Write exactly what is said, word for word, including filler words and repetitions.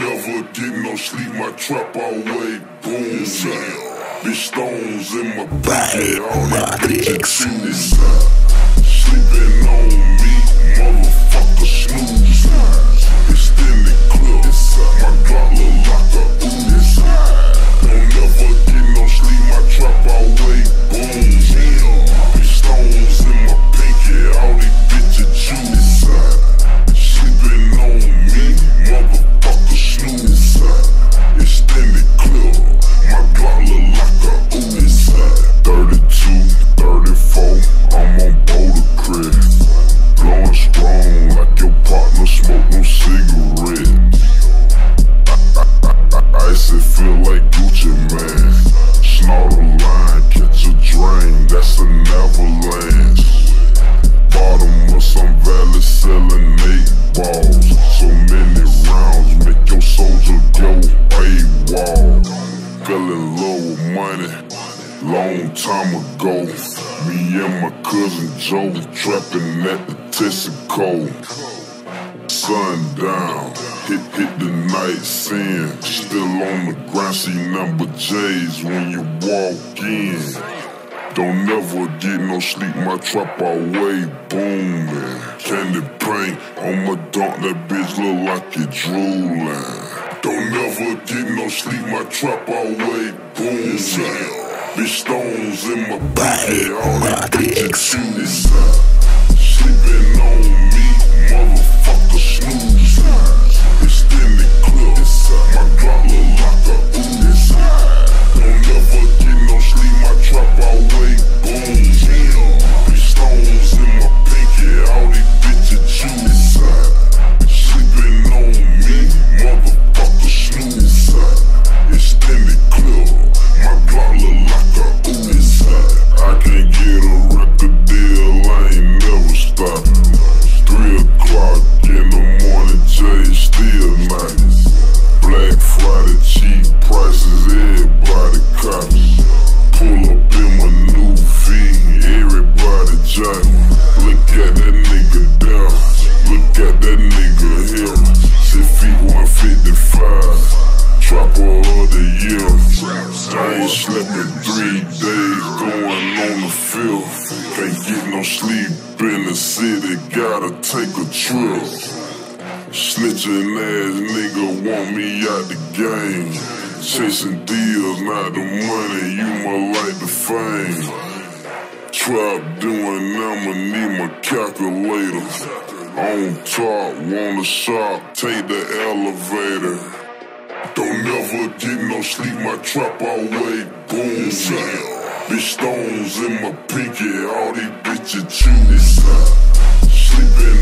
never get no sleep, my trap always boom. Bitch stones in my pocket, all my bitches choose. Sleeping on me, motherfucker snooze. Extended clip, my Glock look like a ooze. Don't never get no sleep, my trap always boom. Bitch stones in my pinky, all these bitches choose. Sleeping on me, motherfucker snooze. Extended clip, my Glock look like a ooze. thirty-two, thirty-four, I'm on boulder crib. Blowing strong like your partner smoke no cigarette. I, I, I, ice it feel like Gucci man. Snort a line, catch a drain, that's an avalanche. Bottom of some valley selling eight balls. So many rounds make your soldier go AWOL. Fell in love with money long time ago. Me and my cousin Joe trapping at the Texaco. Sundown, hit hit the night scene. Still on the grind, see number J's when you walk in. Don't never get no sleep, my trap always booming. Candy paint on my dunk, that bitch look like it drooling. Don't never get no sleep, my trap always booming. Bitch stones in my pocket, all these bitches choose. Sleeping on me, motherfucker snooze. Extended clip, my Glock look like a ooze. Don't never get no sleep, my trap always boom. Bitch stones in my pinky, all these bitches choose. Sleeping on me, motherfucker snooze. Extended clip, my Glock look like a ooze. I can't get a record deal, I ain't never stopping. Three o'clock in the morning, Jay still nice. Black Friday, cheap prices, everybody copies. Pull up in my new V, everybody jiving. Look at that nigga down, look at that nigga here. Six feet one fifty-five, trapper of the year. I ain't slept in three days, going on the field. Can't get no sleep in the city, gotta take a trip. Snitching ass nigga want me out the game. Chasing deals, not the money, you more like the fame. Trap doing, I'ma need my calculator. On top, want a shop, take the elevator. Don't never get no sleep, my trap always boom. Bitch stones in my pinky, all these bitches choose. Sleeping